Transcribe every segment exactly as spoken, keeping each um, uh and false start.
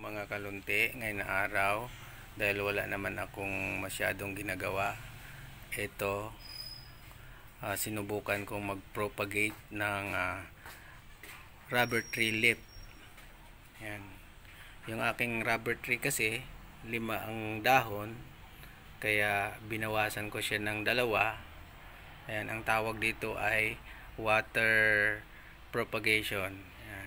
mga kalunti ngayon na araw, dahil wala naman akong masyadong ginagawa. Ito, uh, sinubukan kong mag-propagate ng uh, rubber tree leaf. Yan. Yung aking rubber tree kasi lima ang dahon, kaya binawasan ko siya ng dalawa. Ayan, ang tawag dito ay water propagation. Ayan.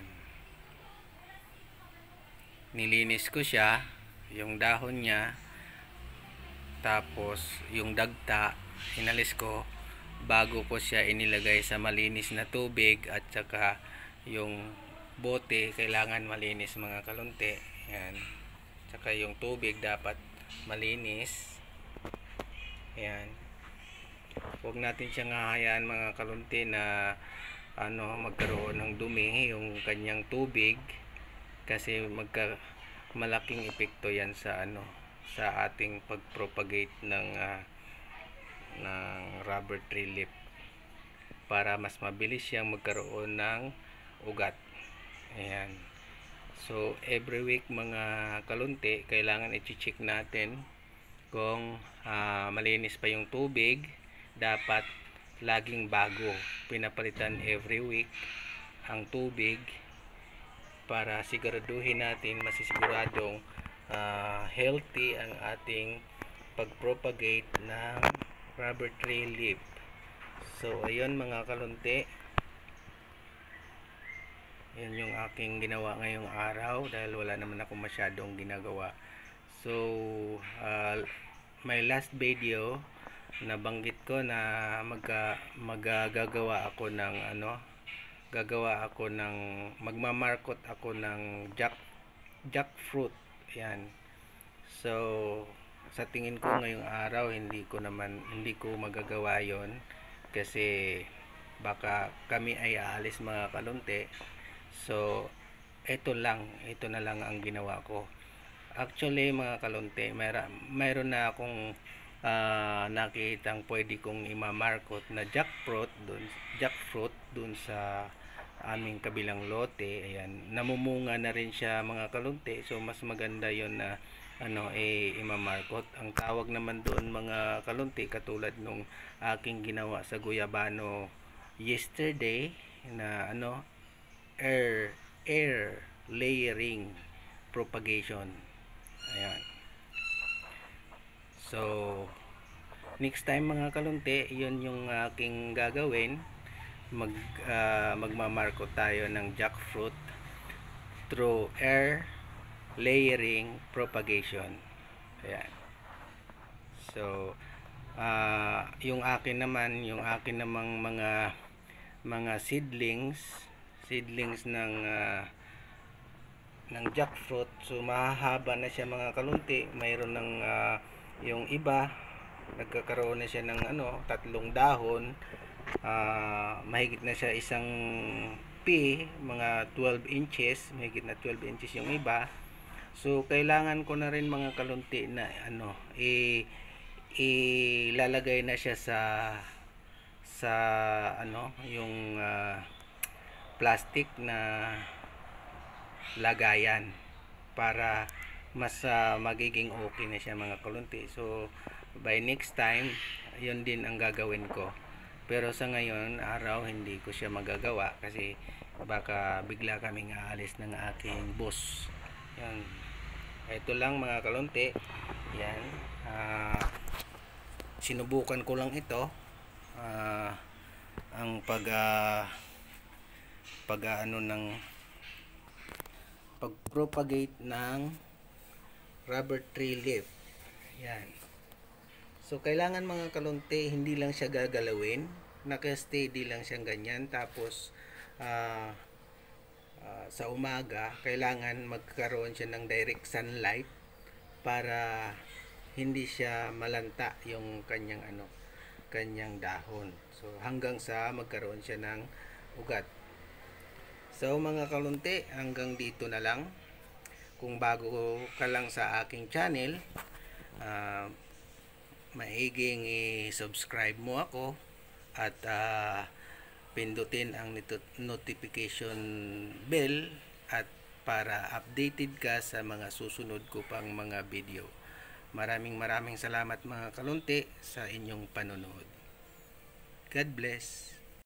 Nilinis ko siya, yung dahon niya, tapos yung dagta inalis ko bago ko siya inilagay sa malinis na tubig, at saka yung bote kailangan malinis mga kalunti. Ayan. Saka yung tubig dapat malinis. Ayan. Huwag natin siyang hahayaan mga kalunti na ano magkaroon ng dumi yung kanyang tubig, kasi magka malaking epekto yan sa ano sa ating pagpropagate ng uh, ng rubber tree leaf, para mas mabilis siyang magkaroon ng ugat. Ayan. So every week mga kalunti, kailangan i-check natin kung uh, malinis pa yung tubig. Dapat laging bago, pinapalitan every week ang tubig, para siguraduhin natin, masisiguradong uh, healthy ang ating pagpropagate ng rubber tree leaf. So ayun mga kalunti, yan yung aking ginawa ngayong araw, dahil wala naman ako masyadong ginagawa. So uh, my last video, nabanggit ko na magka, magagagawa ako ng ano gagawa ako ng magmamarkot ako ng jack jackfruit. Yan. So sa tingin ko ngayong araw hindi ko naman hindi ko magagawa yon, kasi baka kami ay aalis mga kalunti. So ito lang ito na lang ang ginawa ko. Actually mga kalunti, mayroon mayroon na akong uh, nakitang pwede kong imamarkot na jackfruit dun jackfruit dun sa aming kabilang lote. Ayan, namumunga na rin siya mga kalunti. So mas maganda yon na ano eh imamarkot. Ang tawag naman doon mga kalunti, katulad nung aking ginawa sa guyabano yesterday, na ano air air layering propagation. Ayan. So next time mga kalunti, yun yung aking gagawin. Mag uh, magmamarkot tayo ng jackfruit through air layering propagation. Ayan. So uh, yung akin naman yung akin namang mga mga seedlings seedlings ng uh, ng jackfruit. So mahahaba na siya mga kalunti. Mayroon ng uh, yung iba nagkakaroon na siya ng ano tatlong dahon, uh, mahigit na siya isang P, mga twelve inches, mahigit na twelve inches yung iba. So kailangan ko na rin mga kalunti na ano i ilalagay na siya sa sa ano yung uh, plastic na lagayan, para mas uh, magiging okay na siya mga kalunti. So by next time, yun din ang gagawin ko. Pero sa ngayon araw hindi ko siya magagawa, kasi baka bigla kaming aalis ng aking boss. Yan. Ito lang mga kalunti. Yan. Uh, sinubukan ko lang ito. Uh, ang pag uh, pag uh, ano ng pag-propagate ng rubber tree leaf. Yan. So kailangan mga kalunti, hindi lang siya gagalawin, naka-steady lang siyang ganyan. Tapos uh, uh, sa umaga kailangan magkaroon siya ng direct sunlight, para hindi siya malanta yung kanyang ano kanyang dahon. So hanggang sa magkaroon siya ng ugat. So mga kalunti, hanggang dito na lang. Kung bago ka lang sa aking channel, uh, maiging i-subscribe mo ako, at uh, pindutin ang notification bell, at para updated ka sa mga susunod ko pang mga video. Maraming maraming salamat mga kalunti sa inyong panonood. God bless.